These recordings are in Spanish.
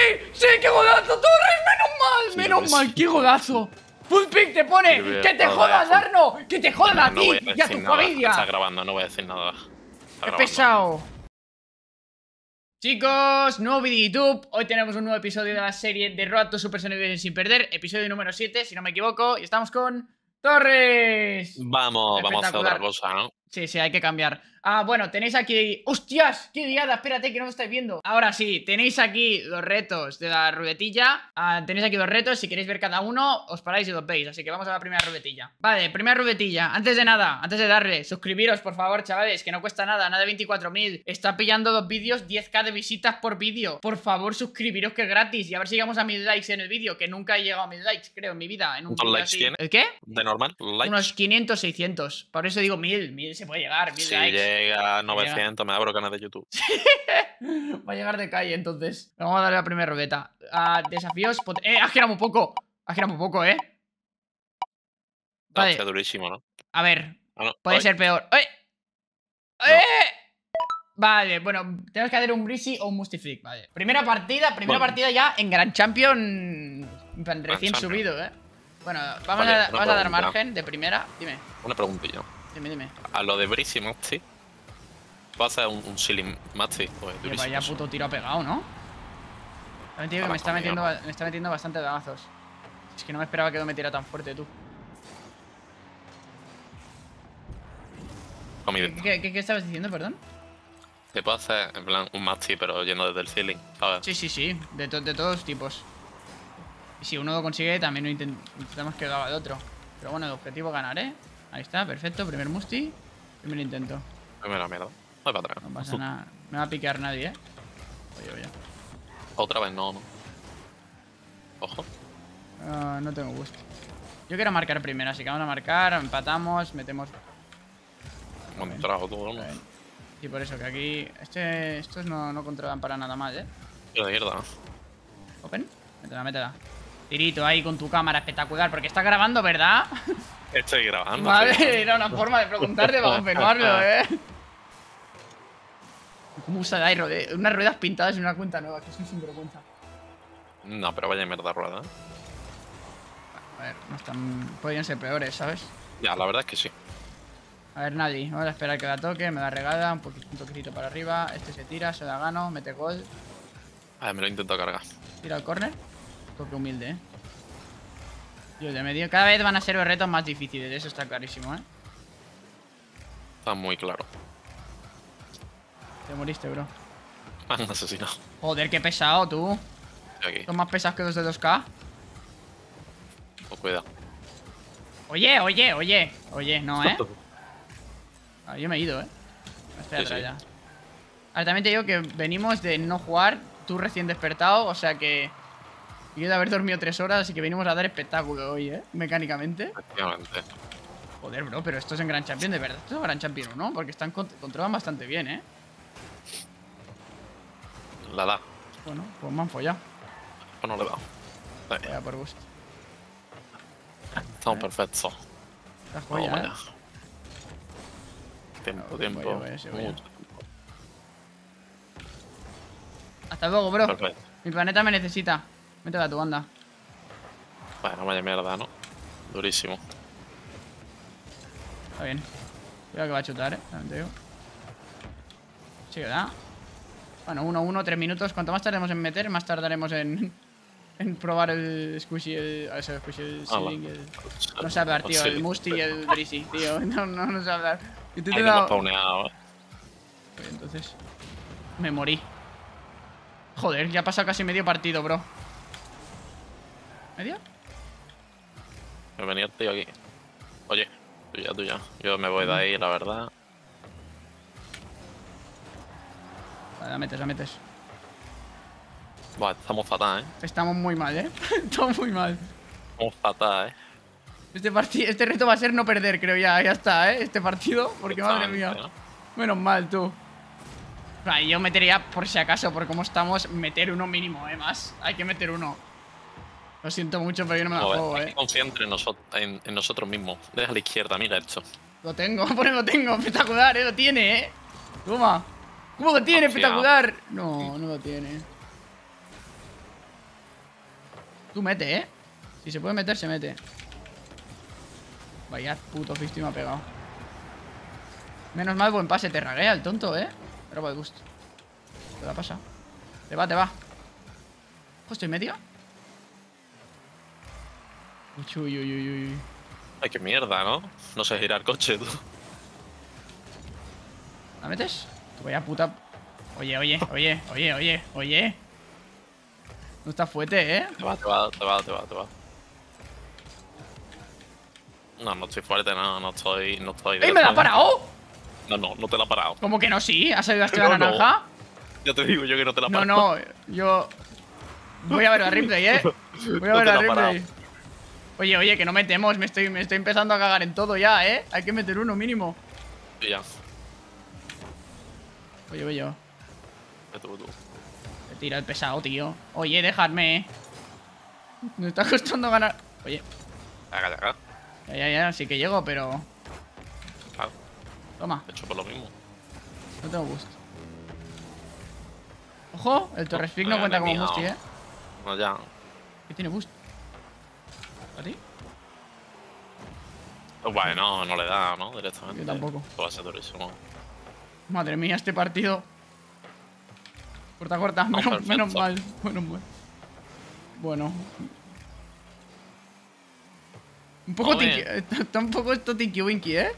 ¡Sí! ¡Qué golazo, Torres! ¡Menos mal! ¡Qué golazo! Full pick te pone. ¡Que te jodas, Arno! ¡Que te jodan a ti y a tu familia! Está grabando, no voy a decir nada. ¡Qué pesado! Chicos, nuevo vídeo de YouTube. Hoy tenemos un nuevo episodio de la serie de Road to Super Sonic Sin Perder. Episodio número 7, si no me equivoco. Y estamos con Torres. Vamos a hacer otra cosa, ¿no? Sí, hay que cambiar. Bueno, tenéis aquí... ¡Hostias! ¡Qué liada! Espérate, que no me estáis viendo. Ahora sí, tenéis aquí los retos de la ruletilla. Tenéis aquí dos retos. Si queréis ver cada uno, os paráis y los veis. Así que vamos a la primera ruletilla. Vale, primera ruletilla. Antes de nada, antes de darle, suscribiros, por favor, chavales, que no cuesta nada. Nada de 24.000. Está pillando dos vídeos, 10k de visitas por vídeo. Por favor, suscribiros, que es gratis. Y a ver si llegamos a 1000 likes en el vídeo, que nunca he llegado a 1000 likes, creo, en mi vida. En un ¿Cuántos likes tiene? ¿El qué? ¿De normal? ¿Likes? Unos 500, 600. Por eso digo 1000 se puede llegar, 1000 si likes. Llega a 900, me abro canal de YouTube. Va a llegar de calle, entonces. Vamos a darle la primera ruleta. Desafíos. Has girado un poco. Has girado un poco, Vale. Está durísimo, ¿no? A ver. Ah, no. Puede ser peor. ¡Eh! No. Vale, bueno, tenemos que hacer un Breezy o un Mustiflick. Vale. Primera partida ya en Grand Champion. Recién subido, Bueno, vamos a dar margen de primera. Dime. Una preguntilla. Dime. A lo de Breezy Maxi, ¿vas a hacer un Ceiling Maxi? Pues Tío, vaya puto tiro ha pegado, ¿no? También te digo que me está metiendo bastante damazos. Es que no me esperaba que me metiera tan fuerte, tú. ¿Qué estabas diciendo, perdón? Te puedo hacer, en plan, un Maxi, pero yendo desde el ceiling, ¿sabes? Sí. De todos tipos. Y si uno lo consigue, también lo intentamos que lo haga el otro. Pero bueno, el objetivo es ganar, Ahí está, perfecto. Primer Musti. Primer intento. Primera mierda. Voy para atrás. No pasa nada. No va a piquear nadie, Oye. Otra vez no. Ojo. No tengo gusto. Yo quiero marcar primero, así que vamos a marcar. Empatamos, metemos. Buen trago todo, ¿no? Y por eso que aquí. Estos no controlan para nada mal, Tiro de mierda. Open. Métela. Tirito ahí con tu cámara, espectacular. Porque estás grabando, ¿verdad? Estoy grabando. Vale, era una forma de preguntarte para confirmarlo, ¿Cómo usa Airo? Unas ruedas pintadas en una cuenta nueva, que es un sinvergüenza. No, pero vaya mierda rueda, A ver, no están. Podrían ser peores, ¿sabes? Ya, la verdad es que sí. A ver, nadie. Vamos a esperar que la toque, me la regala, un toquecito para arriba. Este se tira, se la gano, mete gol. A ver, me lo intento cargar. Tira al córner. Toque humilde, Yo de medio. Cada vez van a ser los retos más difíciles, eso está clarísimo, Está muy claro. Te moriste, bro. Me han asesinado. Joder, qué pesado, tú. Estoy aquí. Son más pesados que los de 2K. Pues cuidado. Oye, no, yo me he ido, Estoy atrás ya. Ahora también te digo que venimos de no jugar, tú recién despertado, o sea que. Yo de haber dormido 3 horas, así que venimos a dar espectáculo hoy, mecánicamente. Efectivamente. Joder, bro, pero esto es en Grand Champion, de verdad. Esto es Grand Champion, ¿no? Porque controlan bastante bien, La da. Bueno, pues me han follado. Pues no le he dado. Vaya por gusto. Estamos perfectos. La joya, Tiempo. Voy. Hasta luego, bro. Perfecto. Mi planeta me necesita. Métela a tu banda. Bueno, vaya mierda, ¿no? Durísimo. Está bien. Cuidado que va a chutar, también te digo. Sí, ¿verdad? Bueno, 1-1, 3 minutos. Cuanto más tardemos en meter, más tardaremos en probar el squishy, el ceiling, no sé hablar, tío, el Musti y el Breezy, tío. No sé hablar. Ahí te hemos spawneado, Entonces, me morí. Joder, ya ha pasado casi medio partido, bro. ¿Medio? Me venía el tío aquí. Oye, tú ya. Yo me voy de ahí, la verdad. Vale, la metes. Buah, estamos fatal, Estamos muy mal, Estamos muy mal. Estamos fatal, Este reto va a ser no perder, creo ya. Ya está, este partido. Porque madre mía. Menos mal, tú. Vale, yo metería, por si acaso, por cómo estamos, meter uno mínimo, más. Hay que meter uno. Lo siento mucho, pero yo no me la juego, Confía en nosotros mismos. Deja a la izquierda, mira esto. Lo tengo, lo tengo. Espectacular, lo tiene, Toma. ¿Cómo lo tiene? Espectacular. No lo tiene. Tú mete, ¿eh? Si se puede meter, se mete. Vaya puto Fisti me ha pegado. Menos mal, buen pase. Te raguea el tonto, ¿eh? Pero buen gusto. Te la pasa. Te va, te va. Ojo, estoy medio. Uy, uy, uy, uy, uy. Ay, qué mierda, ¿no? No sé girar coche, tú. ¿La metes? Tú vaya puta. Oye, oye, oye, oye, oye, oye. No está fuerte, ¿eh? Te va, te va, te va, te va, te va. No, no estoy fuerte, no estoy. No estoy ¡Ey, me la ha parado! No, no, no te la ha parado. ¿Cómo que no? Sí, ¿ha salido hasta la No, no. naranja? Ya te digo yo que no te la ha No, parado. no, yo. Voy a ver el replay, ¿eh? Voy a No ver te la el ha replay. Oye, oye, que no metemos. Me estoy empezando a cagar en todo ya, ¿eh? Hay que meter uno mínimo. Sí, ya. Oye, oye. Tú. Te tira el pesado, tío. Oye, dejadme, ¿eh? Me está costando ganar. Oye, Acá. ya, sí que llego, pero. Claro, Toma, he hecho por lo mismo. no tengo boost. Ojo, el Torres Peak no cuenta como mío. boost, ¿eh? No, ya. ¿Qué tiene boost? ¿A ti? Bueno, no le da, ¿no? Directamente. Yo tampoco. Esto va a ser durísimo. Madre mía, este partido. Corta, No, menos perfecto. mal, menos mal. Bueno. Un poco Joder. tinky, está un poco esto tinky winky, ¿eh?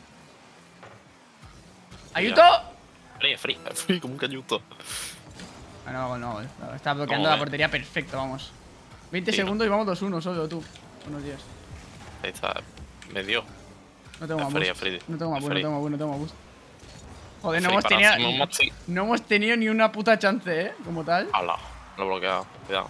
Mira. ¡Ayuto! Free, como un cañuto. Ah, no, está bloqueando No, la portería perfecto, vamos. 20 Sí, ¿no? segundos y vamos 2-1 solo, tú. Buenos días. Ahí está. Me dio. No tengo más Free, boost. free. No tengo más boost, no Free. tengo más boost, no tengo más boost. Joder, no Free hemos para tenido. Simon Maxi. No hemos tenido ni una puta chance, ¿eh? Como tal. ¡Hala! Lo he bloqueado. Cuidado.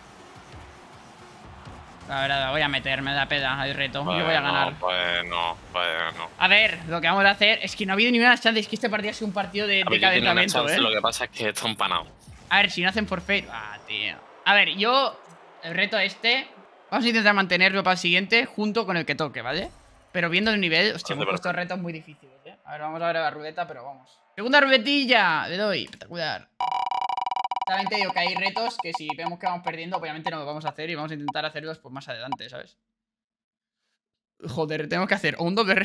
La verdad, voy a meterme la peda al reto. Yo voy a ganar. Pues no. A ver, lo que vamos a hacer es que no ha habido ni una chance. Es que este partido ha sido un partido de A ver, yo tengo una calentamiento, chance, ¿eh? lo que pasa es que está empanado. A ver, si no hacen forfeit. Ah, tío. A ver, yo. El reto este. Vamos a intentar mantenerlo para el siguiente junto con el que toque, ¿vale? Pero viendo el nivel. Hostia, hemos puesto retos muy difíciles, ¿eh? A ver, vamos a ver la ruleta, pero vamos. Segunda ruletilla. Le doy. Espectacular. También te digo que hay retos que si vemos que vamos perdiendo, obviamente no lo vamos a hacer y vamos a intentar hacerlos pues más adelante, ¿sabes? Joder, tengo que hacer un doble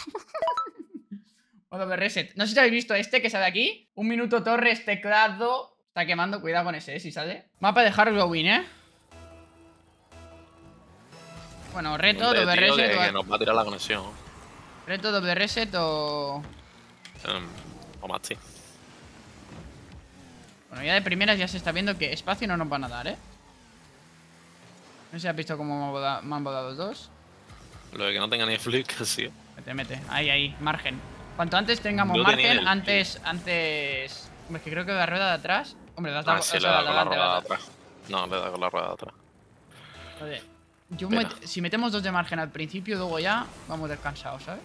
un doble reset. No sé si habéis visto este que sale aquí. 1 minuto Torres, teclado. Está quemando, cuidado con ese, si sale. Mapa de Halloween, ¿eh? Bueno, reto, Hombre, doble tío, reset que nos va a tirar la conexión. Reto, doble reset o... O Maxi. Bueno, ya de primeras ya se está viendo que espacio no nos van a dar, ¿eh? No sé si has visto cómo me han volado los dos. Lo de que no tenga ni flick, sí. Mete. Ahí, margen. Cuanto antes tengamos No tenía margen, el- antes... Hombre, es que creo que la rueda de atrás... Hombre, la Ah, sí, le da con la rueda de atrás. No, le da con la rueda de atrás. Joder. Yo Espera. si metemos 2 de margen al principio, luego ya vamos descansados, ¿sabes?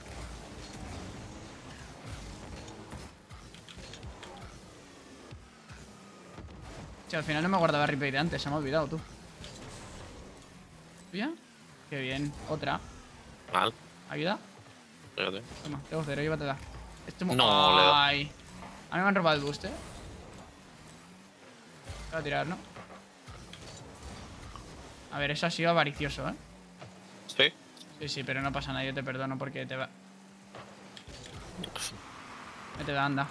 Si al final no me guardaba replay de antes, se me ha olvidado, tú. ¿Tuya? Qué bien. Otra. Mal. ¿Ayuda? Fíjate. Toma, tengo 0, llévatela. No, le da. Ay. A mí me han robado el boost, ¿eh? Voy a tirar, ¿no? A ver, eso ha sido avaricioso, ¿eh? Sí. Sí, pero no pasa nada, yo te perdono porque te va... Vete, anda.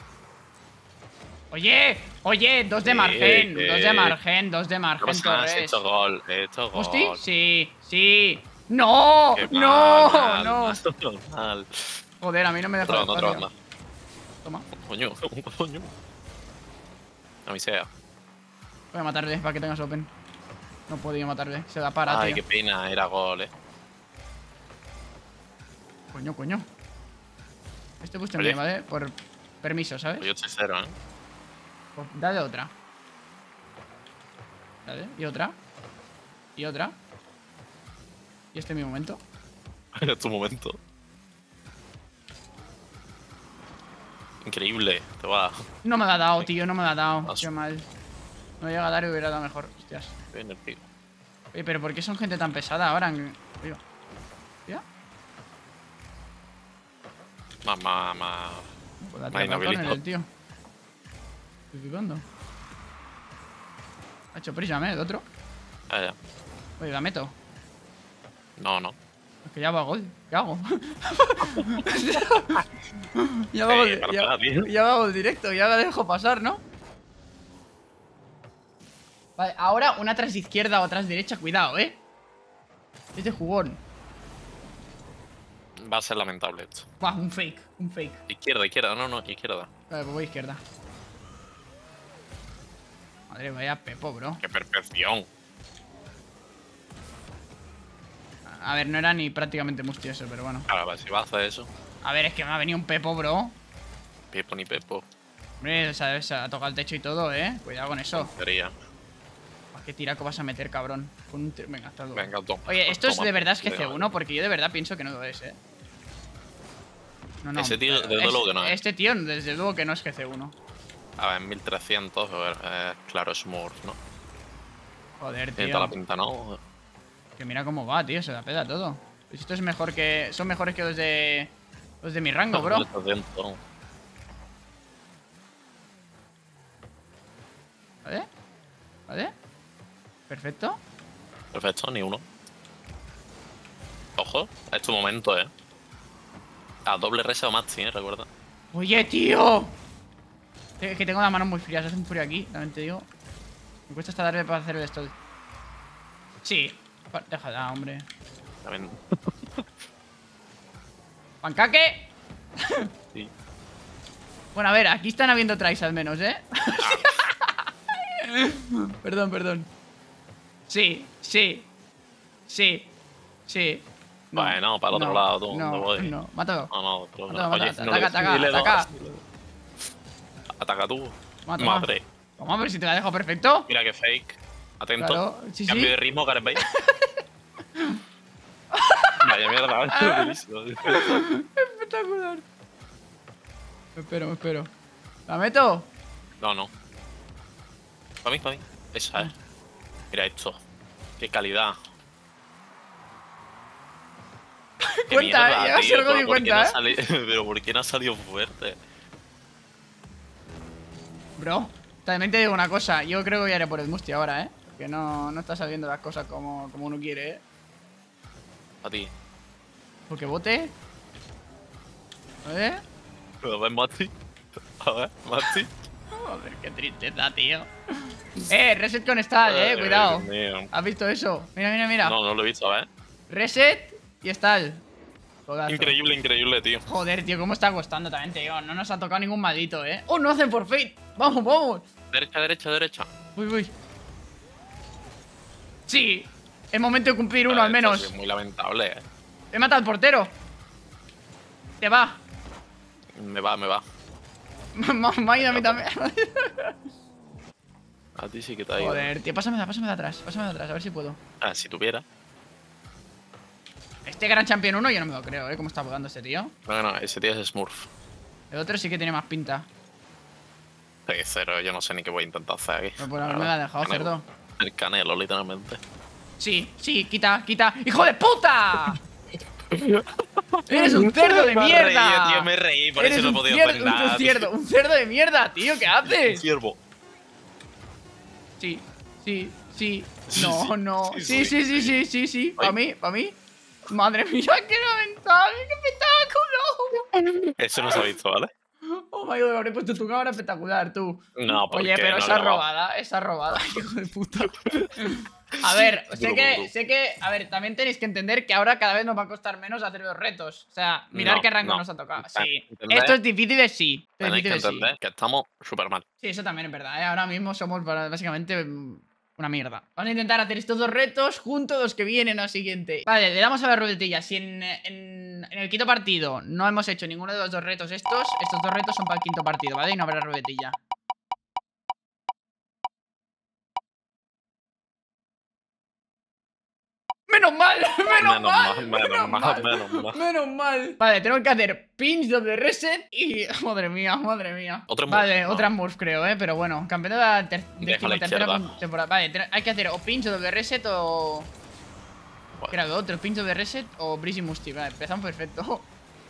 Oye, 2 de margen, 2 de margen, 2 de No margen, pasa nada, he Torres. hecho gol, he hecho gol. ¿Hosti? Sí. ¡No! Qué ¡No! mal, ¡No! mal. Joder, a mí no me deja Otra espacio. ronda. Toma, Coño. A mí sea. voy a matarle para que tengas open. No he podido matarle, se da para, Ay, tío. qué pena, era gol, Coño. Este boost Oye. mío, ¿vale? Por permiso, ¿sabes? Yo estoy 0, Pues dale otra. Dale, y otra. Y otra. Y este es mi momento. Era tu momento. Increíble, te va. No me la ha dado, tío, no me la ha dado. Paso. Qué mal. No llega a dar y hubiera dado mejor. Hostias. Bien el pico. Oye, pero ¿por qué son gente tan pesada ahora? Oiga. ¿Ya? Mamá. Pues la Ahí tira no para habilito. córner el tío. Estoy flipando. Ha hecho prisa, ¿eh? El otro. Ya. Oye, la meto. No, no. Es que ya va gol. ¿Qué hago? Ya va gol, para nada, tío. ya va gol directo. Ya la dejo pasar, ¿no? Vale, ahora una tras izquierda o tras derecha. Cuidado, Es de jugón. Va a ser lamentable esto. Buah, un fake. Un fake. Izquierda, izquierda. No, no, izquierda. Vale, pues voy izquierda. Madre, vaya pepo, bro. ¡Qué perfección! A ver, no era ni prácticamente mustioso, pero bueno. Ahora, si va a hacer eso. A ver, es que me ha venido un pepo, bro. Pepo ni pepo. Hombre, se ha tocado el techo y todo, Cuidado con eso. Sería. ¿Qué tiraco vas a meter, cabrón? Con un venga, hasta luego. Venga, toma. Oye, ¿esto es Toma. de verdad es GC1? Porque yo de verdad pienso que no lo es, No, no. Ese tío, desde luego que no es. Este tío, desde luego que no es GC1. A ver, en 1300, claro, es Smurf, ¿no? Joder, Tiene toda la tío. pinta, ¿no? Que mira cómo va, tío. Se la pela todo. Pues esto es mejor que... Son mejores que los de... Los de mi rango, bro. 1300. ¿Vale? ¿Vale? Perfecto. Perfecto, ni uno. Ojo, es tu momento, A doble resa o maxi, recuerda. Oye, tío. Es que tengo las manos muy frías. Hace un frío aquí, también te digo. Me cuesta hasta darle para hacer esto. Sí. Déjala, hombre. También. ¡Pancaque! Sí. Bueno, a ver, aquí están habiendo tries al menos, Perdón, perdón. Sí, sí. Sí. Sí. No, Bueno, para el otro no, lado, tú. No, ¿dónde voy? no, mátalo. No, no, otro Mátalo, lado. mátalo. Oye, no le- Ataca, dile dos, ataca. dile dos. Ataca tú. Mata, Madre. Vamos a ver si te la dejo perfecto. Mira que fake. Atento. Claro, sí, Cambio sí. de ritmo, Gareth Bale. Vaya mierda, buenísimo. Espectacular. Me espero. ¿La meto? No, no. Para mí, para mí. Esa es. Mira esto. Qué calidad. Qué Cuenta, mierda, lleva tío, algo de ¿por qué no cuenta, ha sali- Pero ¿por qué no ha salido fuerte? Bro, también te digo una cosa. Yo creo que voy a ir a por el Musti ahora, Que no está saliendo las cosas como uno quiere, A ti. Porque bote. A ver. ¿Lo ves, Mati? A ver, Mati. Joder, qué tristeza, tío. Reset con stall, cuidado. Dios mío. ¿Has visto eso? Mira, mira, mira. No, no lo he visto, a ver. Reset y stall. Jodazo. Increíble, increíble, tío. Joder, tío, cómo está costando también, tío. No nos ha tocado ningún maldito, ¡Oh, no hacen forfeit! ¡Vamos, vamos! Derecha, derecha, derecha. Uy, uy. Sí. Es momento de cumplir uno Vale, al menos. esto ha sido muy lamentable, He matado al portero. Te va. Me va, me va. Me ha ido a mí también. A ti sí que te ha ido. Joder, tío, pásamela de atrás, a ver si puedo. Ah, si tuviera. Este Gran Champion 1 yo no me lo creo, cómo está jugando este tío. No, no, ese tío es Smurf. El otro sí que tiene más pinta. Cero, yo no sé ni qué voy a intentar hacer aquí. Pero por haberme la dejado, cerdo. El canelo, literalmente. Sí, sí, quita. ¡Hijo de puta! ¡Eres un cerdo de mierda! Tío, me reí, por Eres eso no he un podido cier- hacer nada. un cerdo de mierda, tío, ¿qué haces? Ciervo. Sí, sí, sí. Sí, No, sí, no. sí, Sí, sí, sí, sí, sí, sí. Ay. Para mí. Madre mía, qué lamentable, qué espectáculo. Eso no se ha visto, ¿vale? Oh my god, habré puesto tu cámara espectacular, tú. No, porque Oye, pero no esa lo he grabado. esa robada, hijo de puta. A ver, Duro, duro. sé que, a ver, también tenéis que entender que ahora cada vez nos va a costar menos hacer los retos. O sea, mirar No, qué rango no. nos ha tocado. Tenéis Sí. que entender- Esto es difícil, sí. Esto es Tenéis que difícil, sí. entender que estamos súper mal. Sí, eso también es verdad, Ahora mismo somos básicamente una mierda. Vamos a intentar hacer estos dos retos junto a los que vienen al siguiente. Vale, le damos a la ruletilla. Si en el quinto partido no hemos hecho ninguno de los dos retos estos dos retos son para el quinto partido, ¿vale? Y no habrá ruletilla. ¡Menos mal! ¡Menos mal! Vale, tenemos que hacer pinch, doble reset y... Madre mía. Otro Smurf, Vale, no. otra Smurf creo, pero bueno. Campeón de la Deja la tercera izquierda. temporada. Vale, hay que hacer o pinch o doble reset o... Vale. ¿Qué era lo otro? ¿Pinch o doble reset o Breezy Musti? Vale, empezamos perfecto.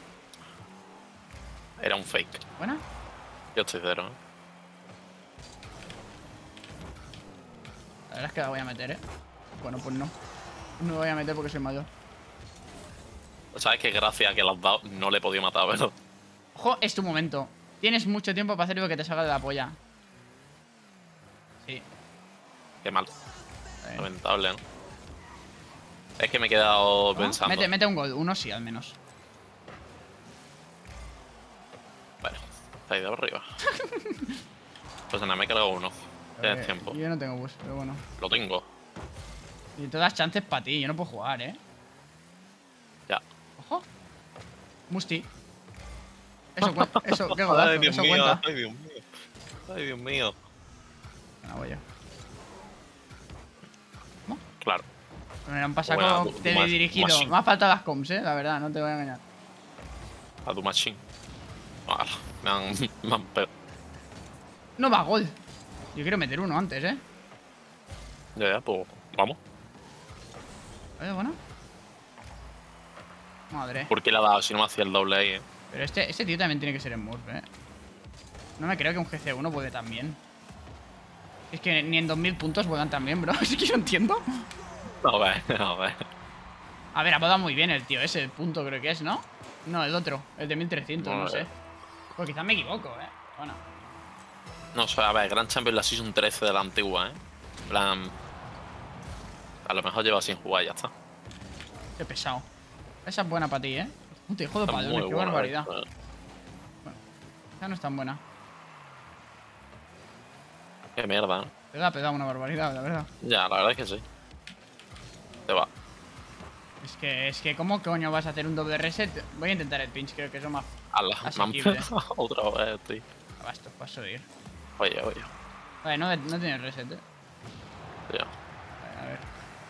Era un fake. ¿Buena? Yo estoy cero, La verdad es que la voy a meter, Bueno, pues no. No me voy a meter porque soy mayor. ¿Sabes qué gracia que le has dado? No le he podido matar, ¿verdad? Ojo, es tu momento. Tienes mucho tiempo para hacer lo que te salga de la polla. Sí. Qué mal. Lamentable, ¿no? Es que me he quedado ¿No? pensando. Mete un gol. Uno sí, al menos. Bueno, está ahí de arriba. Pues nada, me he cargado uno. Tienes tiempo. Yo no tengo bus, pero bueno. Lo tengo. Y todas las chances para ti. Yo no puedo jugar, ¿eh? Ya. Ojo. Musti. Eso cuenta. Eso, qué golazo. Ay, Dios Eso mío, cuenta. ay, Dios mío. Ay, Dios mío. No, voy yo. Claro. Era un pasaco Bueno, teledirigido. machine. Me ha faltado las comms, la verdad, no te voy a engañar. A tu machine. Vale, me han pegado. No va gol. Yo quiero meter uno antes, Ya, pues vamos. Oye, bueno. Madre. ¿Por qué le ha dado si no me hacía el doble ahí, Pero este tío también tiene que ser en Murph, No me creo que un GC1 puede tan bien. Es que ni en 2000 puntos juegan tan bien, bro. Es que no entiendo. A ver, a ver. A ver, ha podado muy bien el tío ese, el punto creo que es, ¿no? No, el otro, el de 1300, no sé. Pues quizás me equivoco, Bueno. No sé, a ver, Grand Champion la Season 13 de la antigua, En plan. A lo mejor lleva sin jugar y ya está. Qué pesado. Esa es buena para ti, Puta, hijo de Está padre, muy qué buena, barbaridad. Esa no es tan buena. Qué mierda, Te ha pegado una barbaridad, la verdad. Ya, la verdad es que sí. Te va. Es que, ¿cómo coño vas a hacer un doble reset? Voy a intentar el pinch, creo que es lo más Ala, me han asequible. pegado otra vez, tío. Basta, paso de ir. Oye. Vale, no tiene reset, Ya. Vale, a ver.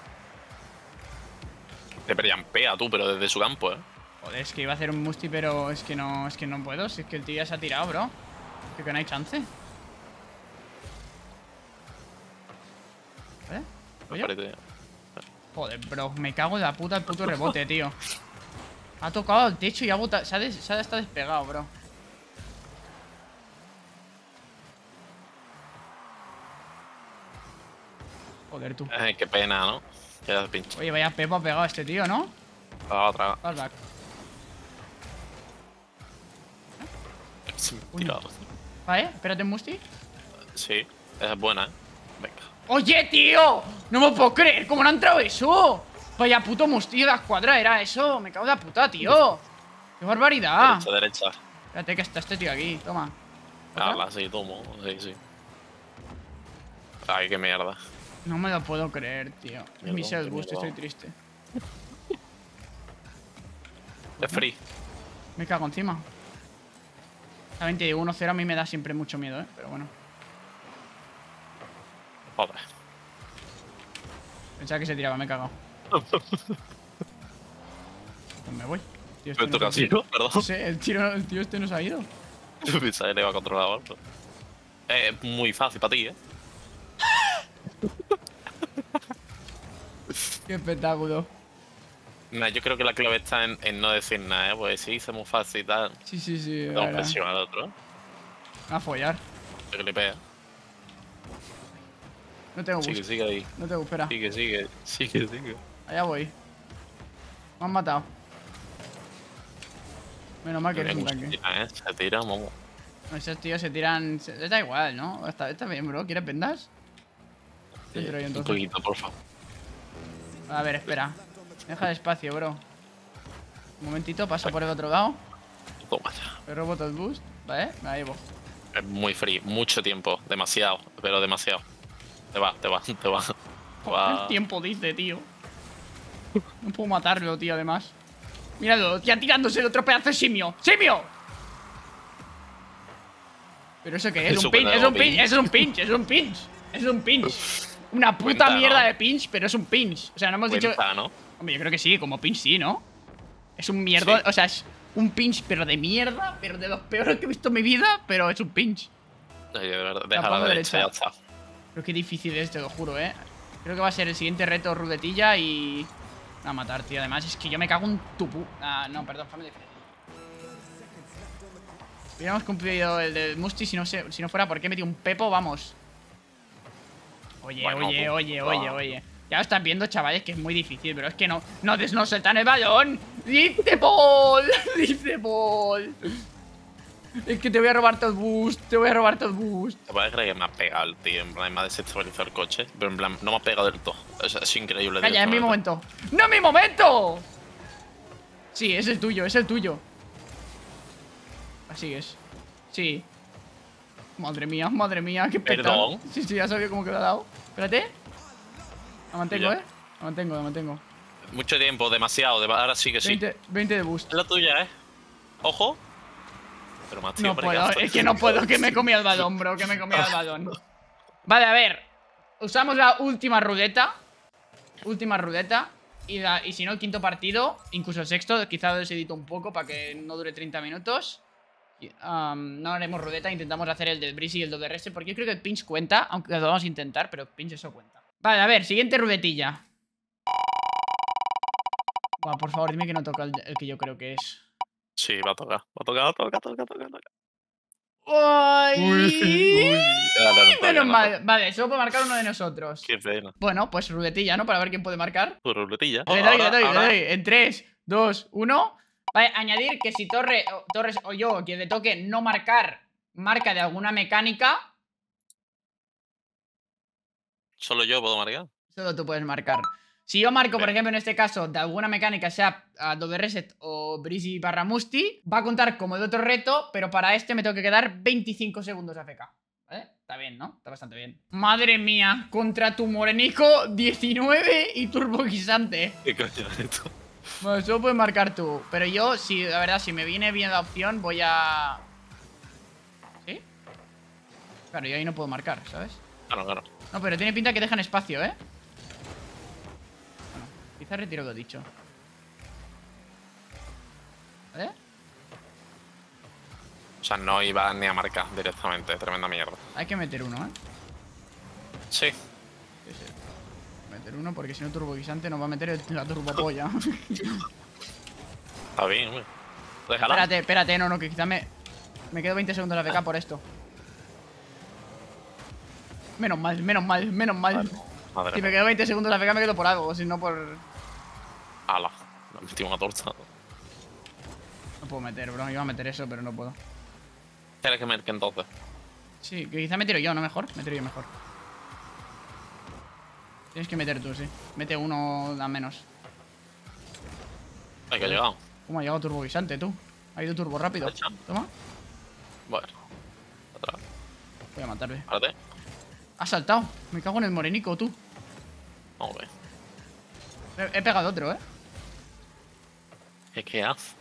Te periampea tú, pero desde su campo, Joder, es que iba a hacer un musti, pero es que no puedo. Si es que el tío ya se ha tirado, bro. Es que no hay chance. ¿Vale? ¿Voy yo? Espérate. Joder, bro, me cago en la puta el puto rebote, tío. Ha tocado el techo y ha botado. Se ha estado despegado, bro. Joder, tú. Qué pena, ¿no? Qué pinche. Oye, vaya Pepo ha pegado a este tío, ¿no? La otra. Fallback. Sí, Uy. tirado. Vale, espérate, Musti. Sí, esa es buena, Venga. ¡Oye, tío! No me puedo creer, ¿cómo no ha entrado eso? Vaya puto Musti de la escuadra era eso. Me cago en la puta, tío. ¡Qué barbaridad! Derecha. Espérate que está este tío aquí, toma. Habla, sí, tomo. Sí. Ay, qué mierda. No me lo puedo creer, tío. Es mi Mierda, self qué boost, mierda. estoy triste. Es free. Me cago encima. También te digo, 1-0 a mí me da siempre mucho miedo, pero bueno. Joder. Pensaba que se tiraba, me he cagado. Pues me voy. Tío, Me toca así, ¿no? Perdón. No sé, el tío este nos ha ido. Yo pensaba que le iba a controlar algo. Es muy fácil para ti, Qué espectáculo. Nah, yo creo que la clave está en no decir nada, Pues si dice muy fácil y tal. Sí, la Damos verdad. presión al otro, A follar. Que le pega. No tengo boost. Sigue ahí. No tengo, espera. Sigue. Allá voy. Me han matado. Menos mal que eres un tanque. Se tira, vamos. No, esos tíos se tiran. Les da igual, ¿no? Está bien, bro. ¿Quieres vendas? Entro yo Un entonces. poquito, por favor. A ver, espera. Deja de espacio, bro. Un momentito, paso por el otro lado. Toma ya. Le robo todo el boost. Vale, me la llevo. Es muy free, mucho tiempo. Demasiado, pero demasiado. Te va. Joder, el tiempo dice, tío. No puedo matarlo, tío, además. Míralo, ya tirándose el otro pedazo de simio. ¡Simio! ¿Pero eso qué es? Eso ¿Un pinch? que Es da un pinch, pinch. es un pinch, es un pinch. Es un pinch. Una puta Cuenta, mierda ¿no? de pinch, pero es un pinch. O sea, no hemos dicho. Cuenta, ¿no? Hombre, yo creo que sí, como pinch sí, ¿no? Es un mierdo, Sí. o sea, es un pinch, pero de mierda, pero de los peores que he visto en mi vida, pero es un pinch. Oye, de verdad, La deja la pongo derecha, ya derecha. está. Pero qué difícil es, te lo juro, Creo que va a ser el siguiente reto rudetilla y... Me va a matar, tío. Además, es que yo me cago en tu pu... Ah, no, perdón, Family Friend. Hubiéramos cumplido el del Musti si no fuera porque he metido un pepo, vamos. Oye, Bueno, oye. Ya lo están viendo, chavales, que es muy difícil, pero es que no sueltan el balón. ¡Dice Paul! ¡Dice Paul! Es que te voy a robar todo el boost, te voy a robar todo el boost. ¿Te puedes creer que me ha pegado el tío? En plan, me ha desestabilizado el coche. Pero en plan, no me ha pegado del todo. Es increíble. Calla, es mi momento. ¡No es mi momento! Sí, es el tuyo, es el tuyo. Así es. Sí. Madre mía, qué petado. Perdón. Sí, ya sabía cómo que lo ha dado. Espérate. La mantengo, Ya. La mantengo. Mucho tiempo, demasiado. Ahora sí que sí. 20 de boost. Es la tuya, ¿eh? Ojo. Pero más tío, No puedo, es que no puedo, que me comí el balón, bro, que me comí el balón. Vale, a ver. Usamos la última ruleta. Y si no, el quinto partido, incluso el sexto, quizá lo edito un poco para que no dure 30 minutos. No haremos ruleta, intentamos hacer el del Breezy y el doble reste, porque yo creo que el pinch cuenta, aunque lo vamos a intentar, pero pinch eso cuenta. Vale, a ver, siguiente ruletilla. Buah, por favor, dime que no toca el que yo creo que es. Sí, va a tocar. Va a tocar. ¡Ay! Menos No, mal. Vale, solo puede marcar uno de nosotros. qué pena. Bueno, pues ruletilla, ¿no? Para ver quién puede marcar. Tu ruletilla. Le doy. En 3, 2, 1. Vale, añadir que si Torres o yo, quien le toque no marcar, marca de alguna mecánica. Solo yo puedo marcar. Solo tú puedes marcar. Si yo marco, por ejemplo, en este caso, de alguna mecánica, sea doble reset o Breezy barra Musti, va a contar como de otro reto, pero para este me tengo que quedar 25 segundos AFK. ¿Vale? Está bien, ¿no? Está bastante bien. Madre mía, contra tu morenico 19 y turboguisante. ¿Qué coño es esto? Bueno, solo puedes marcar tú. Pero yo, la verdad, si me viene bien la opción, voy a... ¿Sí? Claro, yo ahí no puedo marcar, ¿sabes? Claro. No, pero tiene pinta que dejan espacio, ¿eh? Bueno, quizá retiro lo dicho. ¿Vale? O sea, no iba ni a marcar directamente. Tremenda mierda. Hay que meter uno, ¿eh? Sí. Meter uno porque si no turboguisante nos va a meter la turbopolla. Está bien, hombre. Déjala. Espérate, no, que quizá me quedo 20 segundos de AFK por esto. Menos mal. Madre Si me mía. quedo 20 segundos de AFK me quedo por algo, si no por... Ala. Me he metido una torta. No puedo meter, bro, iba a meter eso, pero no puedo. ¿Quieres que merque entonces? Sí, que quizá me tiro yo, ¿no? Mejor, me tiro yo mejor. Tienes que meter tú, sí. Mete uno a menos. Ay, que ha llegado. ¿Cómo ha llegado turboguisante, tú? Ha ido turbo rápido. Hecho. Toma. Bueno. Otra vez. Voy a matarle. Espérate. Ha saltado. Me cago en el morenico, tú. Vamos a ver. He pegado otro, ¿eh? ¿Qué hace?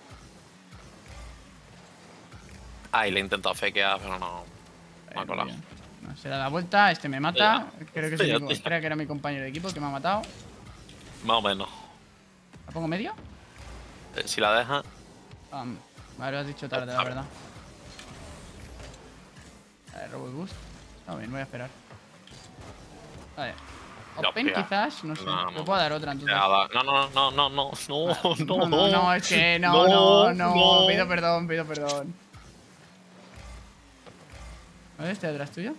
Ay, le he intentado fakear, pero no. No ha colado. No, se da la vuelta, este me mata. Creo que Fíjate. creo que era mi compañero de equipo que me ha matado. Más o menos. ¿La pongo medio? Si la deja. Vale, lo has dicho tarde, la verdad. A ver, robo el boost. Está bien, voy a esperar. Vale. No, Open tía. quizás, no sé. No, Te puedo dar otra entonces. No, Es que no. Pido perdón. ¿Vale? ¿Este detrás tuyo?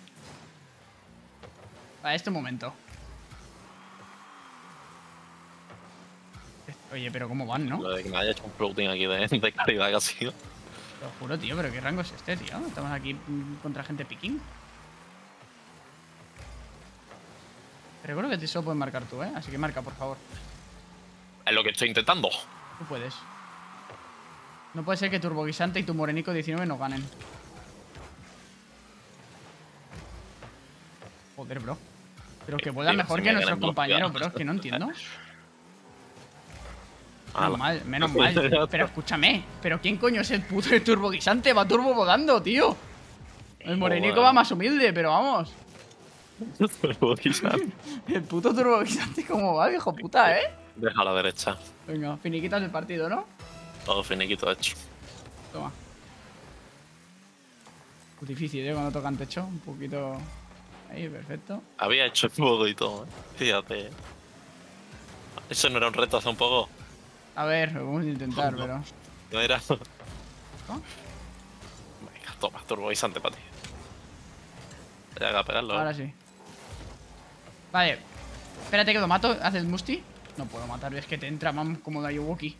Vale, este momento. Oye, pero ¿cómo van, no? Lo de que me haya hecho un floating aquí de calidad que ha sido. Te lo juro, tío, pero ¿qué rango es este, tío? Estamos aquí contra gente piquín. Recuerdo que solo puedes marcar tú, ¿eh? Así que marca, por favor. Es lo que estoy intentando. Tú puedes. No puede ser que Turboguisante y tu Morenico 19 no ganen. Joder, bro. Pero que vuelan Tío, mejor si que me nuestros ganan compañeros, bloqueados. bro. Es que no entiendo. Ala. Menos mal. Pero escúchame. ¿Pero quién coño es el puto de Turboguisante? Va turbo volando, tío. El Morenico Joder. va más humilde, pero vamos. Turboguisante. El puto Turboguisante, ¿cómo va, viejo puta, eh? Deja a la derecha. Venga, finiquitas el partido, ¿no? Todo finiquito hecho. Toma. Es difícil, ¿eh? Cuando tocan techo. Un poquito... Ahí, perfecto. Había hecho el fuego y todo, Fíjate. Eso no era un reto hace un poco. A ver, lo vamos a intentar, pero... No era. ¿No? Venga, toma, turboguisante para ti. Ya que a pegarlo. Ahora sí. Vale. Espérate que lo mato. ¿Haces Musti? No puedo matar, es que te entra, mam, como la Yuwoki.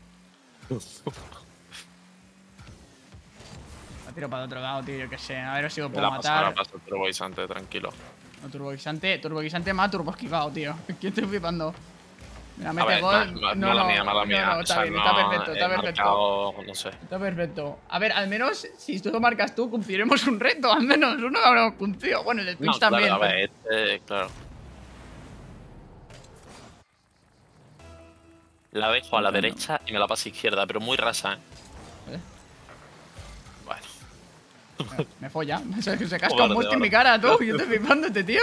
La tiro para el otro lado, tío, yo qué sé. A ver si lo puedo matar. La pasa el turboguisante, tranquilo. No, turboguisante más turbo esquivado, tío. ¿Qué estoy flipando? Mira, mete ver, gol. mala mía. No, está bien, está perfecto, está perfecto. Marcado, no sé. Está perfecto. A ver, al menos, si tú lo marcas tú, cumpliremos un reto. Al menos uno lo habremos cumplido. Bueno, el Pinch también. Claro, a ver, claro. La dejo a la derecha y me la paso a izquierda, pero muy rasa, ¿eh? Bueno. Me folla. Se casca un Musti en mi cara, tú. Yo estoy flipándote, tío.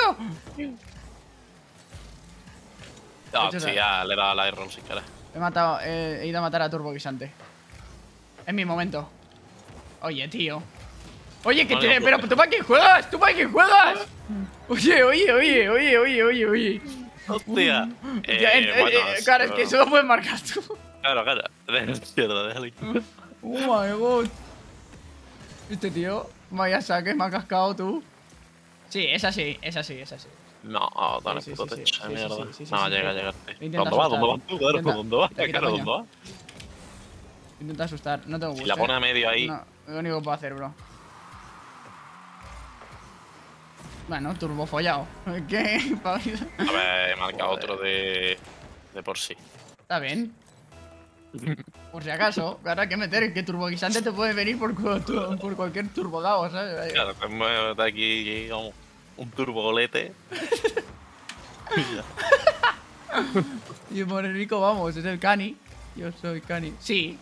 Hostia, le he dado a la R si quieres. He ido a matar a Turbo Guisante. Es mi momento. Oye, tío. Oye, que tiene. Pero, ¿tú para qué juegas? ¿Tú para qué juegas? Oye. Hostia. Claro, es que solo puedes marcar tú. Claro. Deja la izquierda, déjalo. Oh my god. Este tío, vaya saque, me ha cascado tú. Sí, es así. No, dale, puto techo de mierda. No, llega. ¿Dónde vas tú? ¿Dónde vas? ¿Dónde vas? Intenta asustar, no tengo gusto. Si la pone a medio ahí. No, lo único que puedo hacer, bro. Bueno, turbo follado. ¿Qué? A ver, marca otro de por sí. Está bien. Por si acaso, ahora hay que meter que turboguisante te puede venir por cualquier turbodao, ¿sabes? Claro, te mueves de aquí como un turbogolete. Y por el rico vamos, es el Cani. Yo soy Cani. Sí.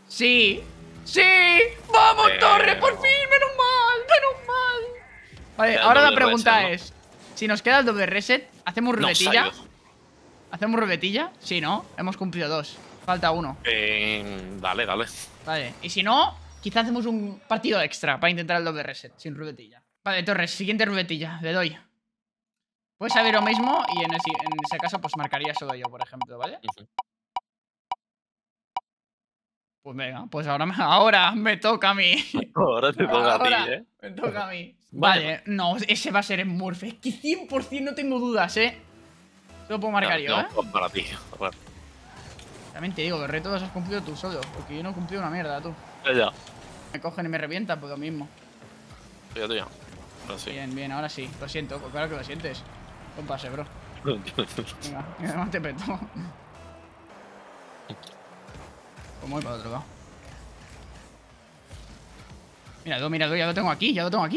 ¡Vamos, Torre! ¡Por fin! ¡Menos mal! Vale, ahora la pregunta es: si nos queda el doble reset, ¿hacemos ruletilla? ¿Hacemos ruletilla? Sí, ¿no? Hemos cumplido 2. Falta 1. Dale. Vale, y si no, quizá hacemos un partido extra para intentar el doble reset, sin ruletilla. Vale, Torres, siguiente ruletilla, le doy. Puedes saber lo mismo y en ese caso pues marcaría solo yo, por ejemplo, ¿vale? Pues venga, pues ahora me toca a mí. Ahora te toca a ti, ¿eh? Me toca a mí. Vale, no, ese va a ser en Murphy. Es que 100% no tengo dudas, ¿eh? Solo puedo marcar yo, ¿eh? No, para ti. Bueno. También te digo, los retos los has cumplido tú solo. Porque yo no he cumplido una mierda, tú. Ya. Me cogen y me revientan, pues lo mismo. Tuya. Ahora sí. Bien, ahora sí. Lo siento, pues claro que lo sientes. Buen pase, bro. Venga, y además te peto. Pues voy para otro lado. Míralo, ya lo tengo aquí,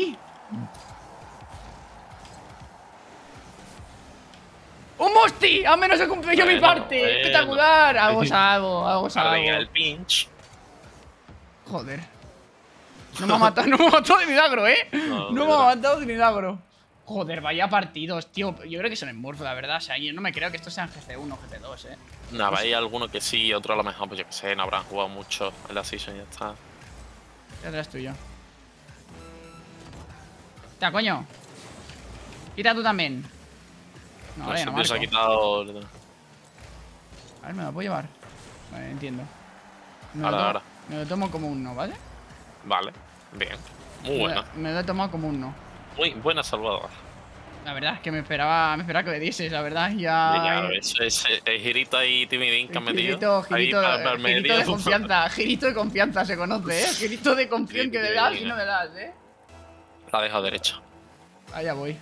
¡Un Musti! ¡Al menos he cumplido yo mi parte! ¡Espectacular! Algo salvo. El pinch. Joder. No me ha matado de milagro, ¿eh? No me ha matado de milagro. Joder, vaya partidos, tío. Yo creo que son en Murph, la verdad. O sea, yo no me creo que estos sean GC1 o GC2, ¿eh? Nada, hay alguno que sí, otro a lo mejor, pues yo que sé, no habrán jugado mucho en la season y ya está. ¿Qué atrás tuyo? ¡Ta, coño! Quita tú también. No, vale, no marco. Se ha quitado. A ver, ¿me lo puedo llevar? Vale, entiendo. Ahora. Me lo tomo como un no, ¿vale? Vale, bien. Muy buena. Me lo he tomado como un no. Muy buena salvadora. La verdad es que me esperaba que le dieses, la verdad. Ya. Ese girito ahí timidín que han metido. Girito de confianza. Girito de confianza se conoce, ¿eh? Girito de confianza que le das y no le das, ¿eh? La dejo derecha. Allá voy.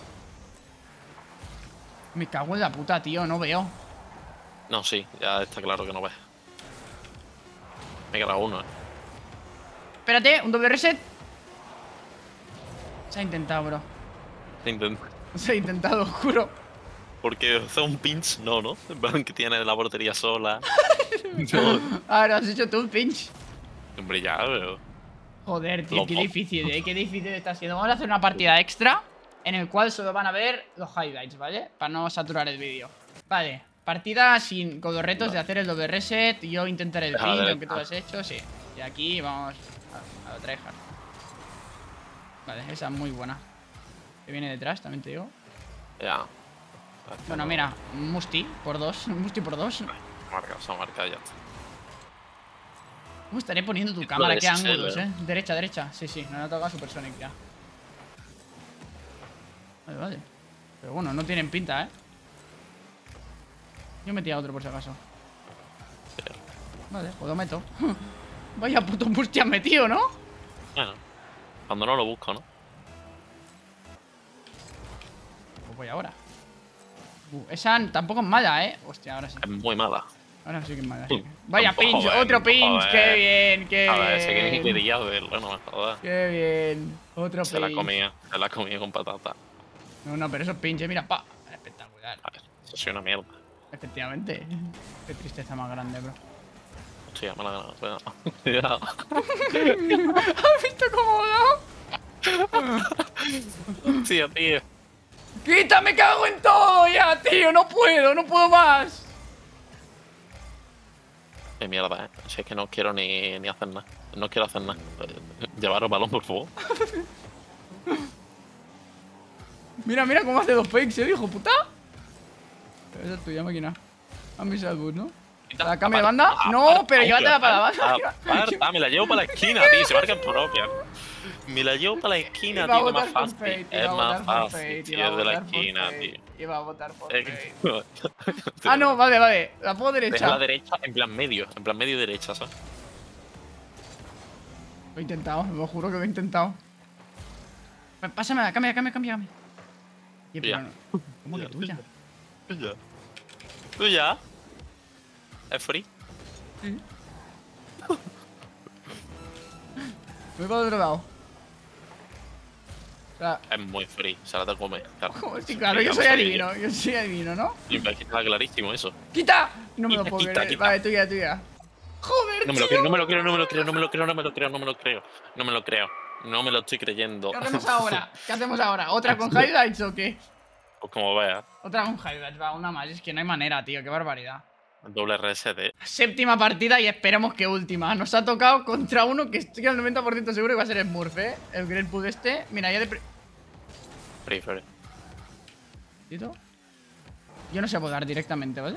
Me cago en la puta, tío, no veo. No, sí, ya está claro que no ves. Me queda uno, Espérate, un doble reset. Se ha intentado, bro. Se ha intentado, juro. Porque hace un pinch, no. En plan que tiene la portería sola. No. Ahora has hecho tú un pinch. Hombre, ya, pero. Joder, tío, qué difícil, qué difícil está siendo. Vamos a hacer una partida extra en el cual solo van a ver los highlights, ¿vale? Para no saturar el vídeo. Vale, partida con los retos de hacer el doble reset. Yo intentaré el pinch, aunque tú lo has hecho, sí. Y aquí vamos a lo tryhard. Vale, esa es muy buena. Que viene detrás, también te digo. Ya. Bueno, mira, Musti por 2. Musti por 2. Se ha marcado ya. ¿Cómo estaré poniendo tu cámara? ¿Qué ángulos, Derecha. Sí, no le ha tocado Supersonic ya. Vale. Pero bueno, no tienen pinta, Yo metí a otro por si acaso. Vale, pues lo meto. Vaya puto mustia has metido, ¿no? Bueno, cuando no lo busco, ¿no? Pues voy ahora. Esa tampoco es mala, ¿eh? Hostia, ahora sí. Es muy mala. Ahora sí que es mala. Sí que... Vaya Tampoco, pinch, joder, otro pinch. joder. Qué bien, qué A ver, sé que ni bien. quería verlo, no me jodas. Qué bien. Otro Se la pinch. comía con patata. No, no, pero eso es pinche, mira, pa. Espectacular. A ver, eso sí una mierda. Efectivamente. Qué tristeza más grande, bro. Hostia, me la he ganado. Cuidado. ¿Has visto cómo va? Hostia, tío. ¡Quita, me cago en todo ya, tío! No puedo más. Qué mierda, Si es que no quiero ni hacer nada. No quiero hacer nada. Llevaros balón, por favor. Mira, mira cómo hace dos fakes, hijo puta. Esa es tuya, máquina. A mi salud, ¿no? ¿La cambio de banda? No, pero llévatela para la banda. Aparta, me la llevo para la esquina, tío. Se marca en propia. Me la llevo para la esquina, Iba a tío. Es votar más por fácil. Fate, Es iba a más votar por fácil, Fate, tío. iba a Es de la votar por esquina, Fate, tío. iba a votar por Es Fate. que- Ah, no, vale. La puedo Deja derecha. la derecha en plan medio. En plan medio derecha, ¿sabes? Lo he intentado, lo juro que lo he intentado. Pásamela, cámbiame. Y pero Ya. no. ¿Cómo que tuya? ¿Tú ya? ¿Es free? Sí. Voy para el otro lado. O sea, Es muy free. Se la te come. Claro, sí, claro, yo soy adivino, ¿no? Y me queda clarísimo eso. ¡Quita! No me lo Quita, puedo quita, creer. quita. Vale, tuya. ¡Joder, No me lo tío! creo, no me lo creo. No me lo estoy creyendo. ¿Qué hacemos ahora? ¿Otra con highlights o qué? Pues como veas. Otra con highlights, va, una más. Es que no hay manera, tío, qué barbaridad. Doble RSD. Séptima partida y esperemos que última. Nos ha tocado contra uno que estoy al 90% seguro que va a ser Smurf, ¿eh? El Great Pud este. Mira, ya de... Free. ¿Tito? Yo no sé votar directamente, ¿vale?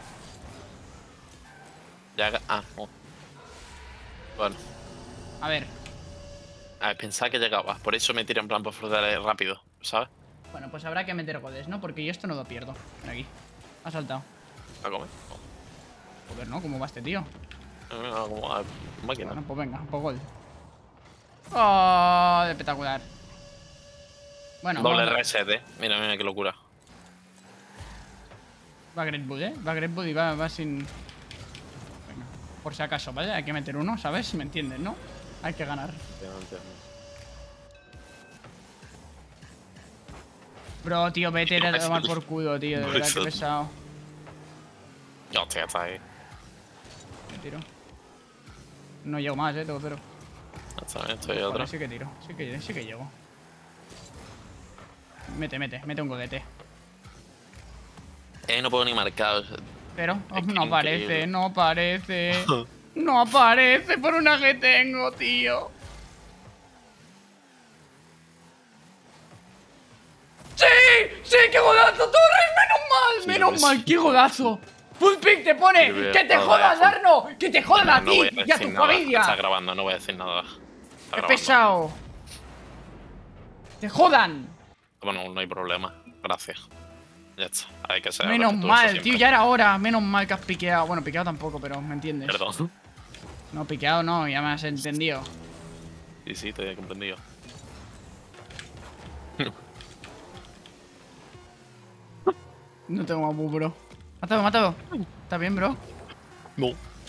Ya. No. Bueno. A ver. A ver, pensaba que llegabas. Por eso me tiré en plan por frutar rápido, ¿sabes? Bueno, pues habrá que meter goles, ¿no? Porque yo esto no lo pierdo. Ven aquí. Ha saltado. A comer. Joder, ¿no? ¿Cómo va este tío? No, como a máquina. Bueno, pues venga, pues gol. ¡Oh! Espectacular. Bueno, Doble vamos RSD. Mira, qué locura. Va Great Bud, ¿eh? Va Great Bud y va sin... Venga, por si acaso, ¿vale? Hay que meter uno, ¿sabes? ¿Me entiendes, no? Hay que ganar. Bro, tío, vete a tomar por culo, tío. De verdad, qué pesado. No, tío, está ahí. Me tiro. No llego más, tengo cero. Estoy otro. Vale, sí que tiro. Sí que llego. Mete un golete. No puedo ni marcar. Pero Es que no aparece, increíble. no aparece. No aparece por una que tengo, tío. ¡Sí! ¡Sí! ¡Qué golazo, Torres! ¡Menos mal! ¡Qué golazo! ¡Full pick te pone! Sí, ¡Que te joder, jodas, joder. Arno! ¡Que te jodan a No ti voy a y a decir tu nada. familia! Está grabando, no voy a decir nada. Está ¡Qué grabando. pesado! ¡Te jodan! Bueno, no hay problema. Gracias. Ya está. Hay que ser Menos respetuoso mal, siempre. tío, ya era hora. Menos mal que has piqueado. Bueno, piqueado tampoco, pero me entiendes. Perdón. No, piqueado no, ya me has entendido. Sí, te he comprendido. No tengo abu, bro. Mátalo. Está bien, bro. No.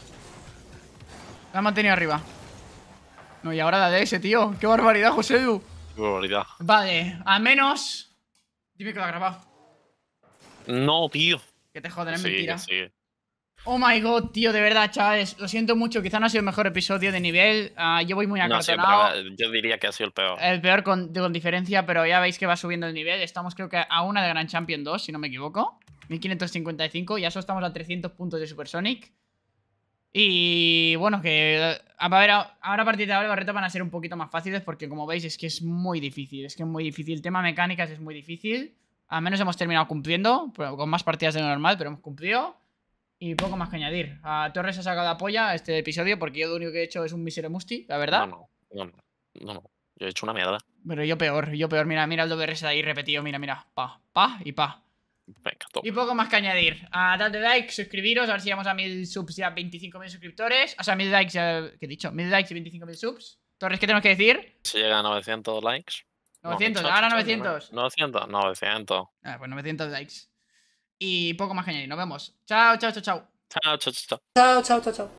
La he mantenido arriba. No, y ahora la de ese, tío. ¡Qué barbaridad, José Edu! Qué barbaridad. Vale, al menos... Dime que lo ha grabado. No, tío. Que te joden, es Sí, mentira. que sí. Oh my god, tío, de verdad, chavales. Lo siento mucho, quizá no ha sido el mejor episodio de nivel. Yo voy muy No, sí, acartonado. pero yo diría que ha sido el peor. El peor con diferencia, pero ya veis que va subiendo el nivel. Estamos creo que a una de Grand Champion 2, si no me equivoco. 1555, ya solo estamos a 300 puntos de Supersonic. Y bueno, que a ver, ahora a partir de ahora los retos van a ser un poquito más fáciles porque como veis es que es muy difícil. Es que es muy difícil. El tema mecánicas es muy difícil. Al menos hemos terminado cumpliendo, con más partidas de lo normal, pero hemos cumplido. Y poco más que añadir. Torres ha sacado la polla a este episodio porque yo lo único que he hecho es un mísero musti, la verdad. No. Yo he hecho una mierda. Pero yo peor. Mira el WRS ahí repetido. Mira. Pa y pa. Venga, top. Y poco más que añadir. Dadle like, suscribiros, a ver si llegamos a 1000 subs y a 25.000 suscriptores. O sea, 1000 likes, ¿qué he dicho? 1000 likes y 25.000 subs. Torres, ¿qué tenemos que decir? Si llega a 900 likes. 900, ahora 900. 900, 900. Pues 900 likes. Y poco más que añadir, nos vemos. Chao, chao, chao, chao. Chao, chao, chao. Chao, chao, chao, chao.